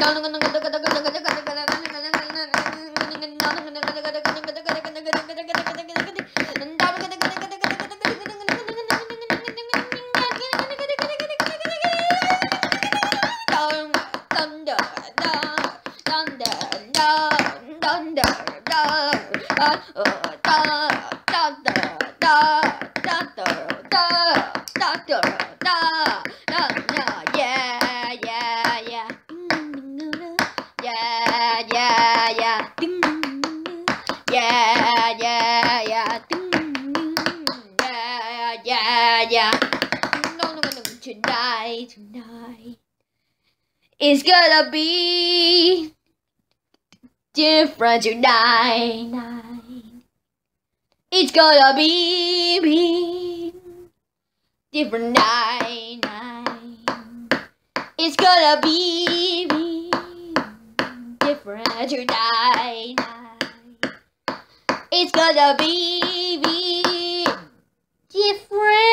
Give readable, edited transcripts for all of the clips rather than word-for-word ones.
Tonight it's gonna be different tonight. It's gonna be different night. It's gonna be different tonight. It's gonna be different.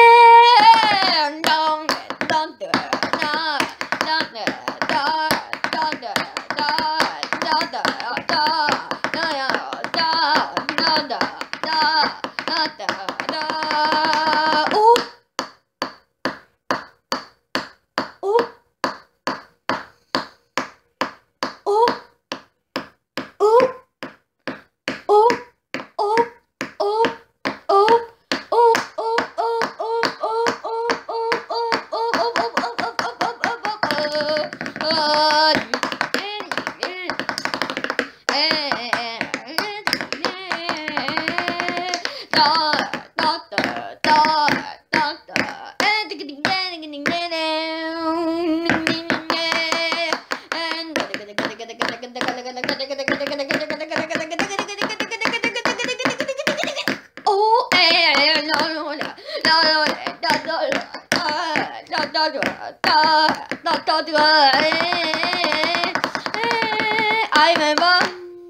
I remember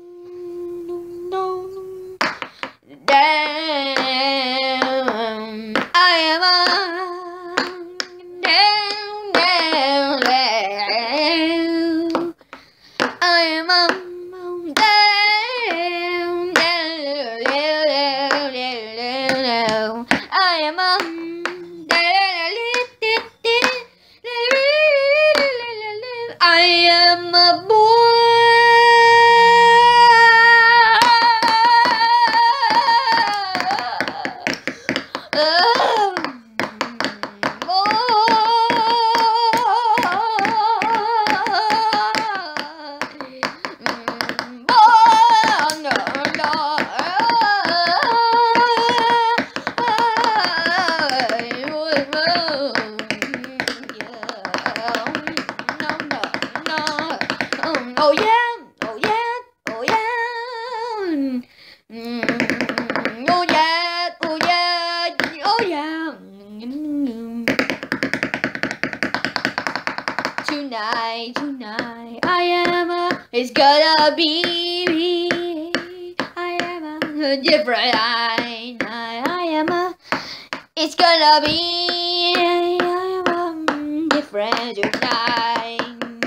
down. I am down, down, down. I am down, down, down, down. I am I am a boy. Oh yeah, oh yeah, oh yeah. Oh yeah, oh yeah, oh yeah. Tonight, tonight, I am it's gonna be, I am a different night. I am it's gonna be, I am different tonight.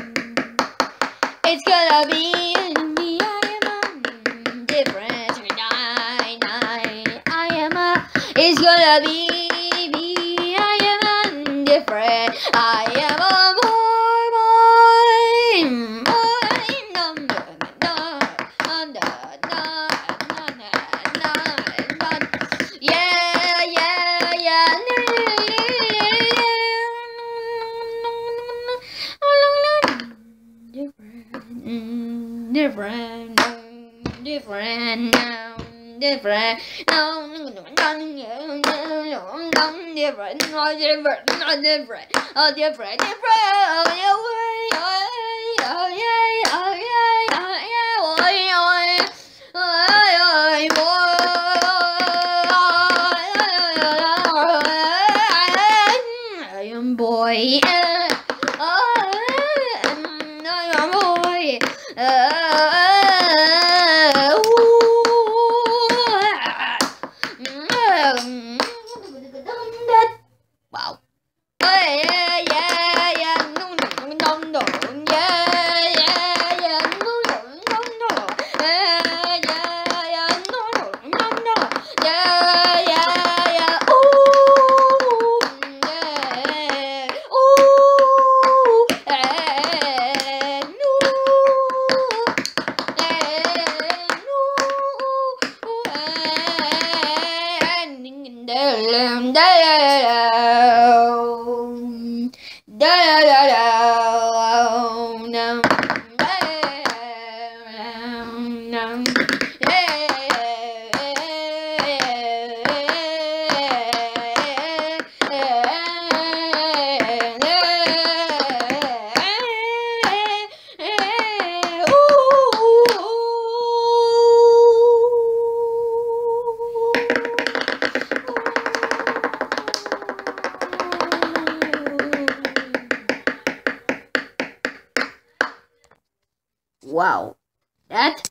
It's gonna be me, I am different tonight. I am it's gonna be me, I am different. I am a boy. Yeah, yeah, yeah. Different, different now, different, no, different, not different, not different, oh, different, different, boy. Wow. Yeah, yeah, yeah, yeah, yeah, Wow, that